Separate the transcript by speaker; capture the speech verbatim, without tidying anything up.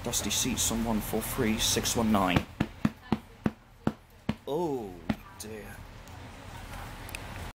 Speaker 1: Dusty seats on one four three six one nine. Oh dear.